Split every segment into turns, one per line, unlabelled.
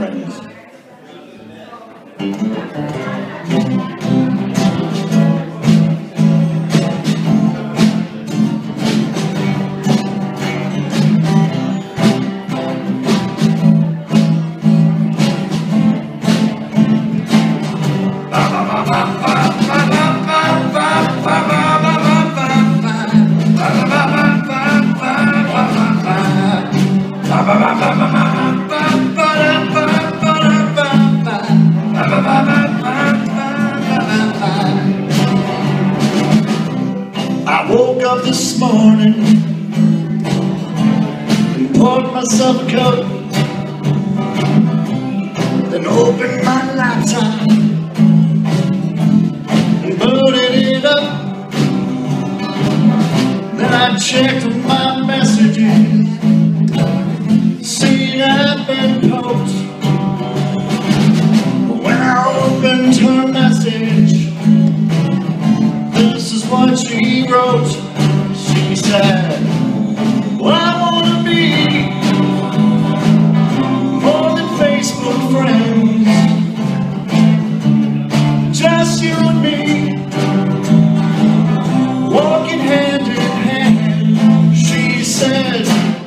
friends. I woke up this morning and poured myself a cup, then opened my laptop and booted it up. Then I checked my messages, seen I'd been post. When I opened her message, this is what she wrote. She said, well, I wanna be more than Facebook friends, just you and me, walking hand in hand. She said,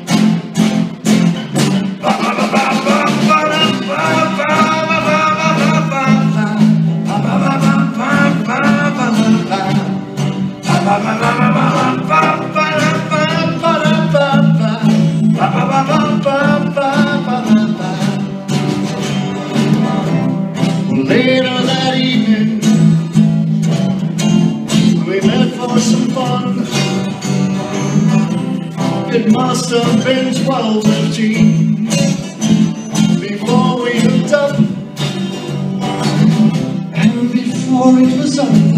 later that evening, we met for some fun. It must have been 12:15 before we hooked up, and before it was over,